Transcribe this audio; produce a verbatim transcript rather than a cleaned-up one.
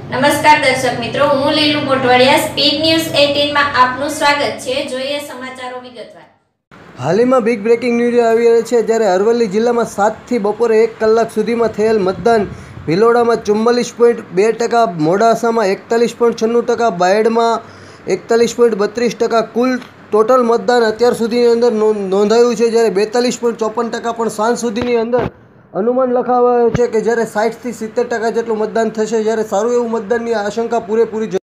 નમસ્કાર દર્શક મિત્રો, હું લીલુ મોટવાડિયા સ્પીડ ન્યૂઝ અઠ્યાવીસ માં આપનું સ્વાગત છે. જોઈએ સમાચારો વિગતવાર. હાલમાં બિગ બ્રેકિંગ ન્યૂઝ આવી રહી છે. જ્યારે અરવલ્લી જિલ્લામાં સાતથી બપોરે એક કલાક સુધીમાં થયેલ મતદાન ભિલોડામાં ચુમ્માલીસ પોઈન્ટ બે ટકા, મોડાસામાં એકતાલીસ પોઈન્ટ છન્નું ટકા, બાયડમાં એકતાલીસ પોઈન્ટ બત્રીસ ટકા કુલ ટોટલ મતદાન અત્યાર સુધીની અંદર નોંધાયું છે. જ્યારે બેતાલીસ પોઈન્ટ ચોપન ટકા પણ સાંજ સુધીની અંદર અનુમાન લખાવાયું છે કે જ્યારે સાઠથી સિત્તેર ટકા જેટલું મતદાન થશે. જ્યારે સારું એવું મતદાનની આશંકા પૂરેપૂરી